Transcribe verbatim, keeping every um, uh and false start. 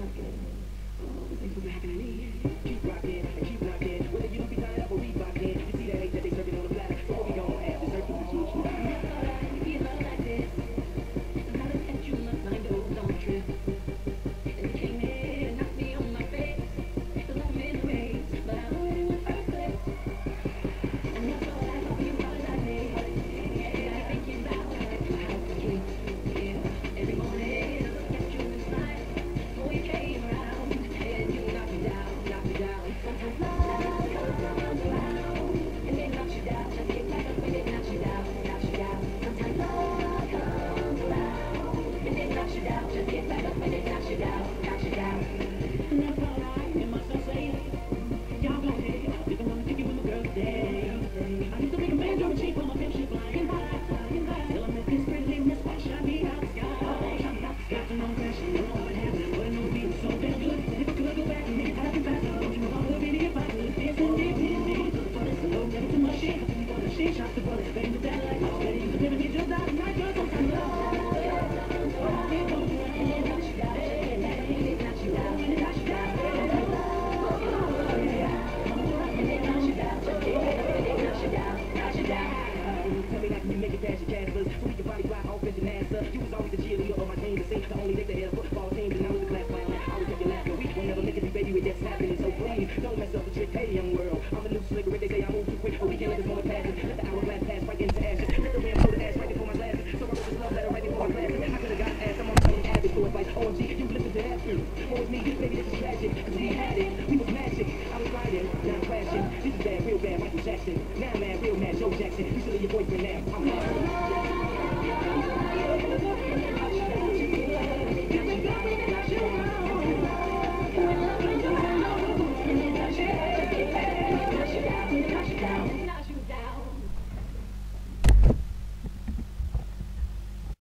Thanks for having me. Keep rocking, keep rocking. Whether you don't be tired up or we rocking. You see that hate that they serving on the platter. So what we gon' have? Dessert to the cheese. You love like this. I gotta catch you my mind goes on a trip. And you came in and knocked me on my face. The love in the race, but I already went first place. And that's all I hope you holiday. Yeah, I think you about how to drink. Yeah, every morning I look at you and smile. Oh, you came around and you knocked me down, knocked me down. Sometimes love comes around and then knocks you down. Just get back up when it knocks you down, knocks you down. Sometimes love comes around and then knocks you down. Just get back up when it knocks you down, knocks you down. And that's alright, and my son say, y'all go ahead, if I wanna kick it with my girl today. I used to make a man do a cheap on my pimp shit flying high, flying high. Till I met this pretty little miss white shot me out the sky. Got some on crashing, don't know what happened, but it no beat so damn good. If I could go back and make it happen faster, don't you know how good it if I could dance and dip in, dip to the fullest, so don't never too much shit. For the shit, shot the bullet, bang the that like all that. You can never get just out of night, girl, sometimes love. Tell me like you make it past your Caspers, so we can body fly off into NASA. You was always the cheerleader of my team, to say the only nigga head of football teams, and I was the class clown. I always kept you laughing. We won't never make it, baby, with that snapping. So please, don't mess up the trick. Hey, young world, I'm a new slicker. They say I move too quick, but we can't let this moment pass. Let the hourglass pass right into action. Let the rim throw the ass right before my glasses. So I wrote this love letter right before my glasses. I could've got ass. I'm on my own avid, so it's like, O M G, you listen to that too. Oh, it's me, baby, this is tragic. Cause we had it, we was magic. I was riding, now I'm crashing. This is bad, real bad, Michael Jackson. Now, man, real mad, Joe Jackson. You still your boyfriend now. I'm mad.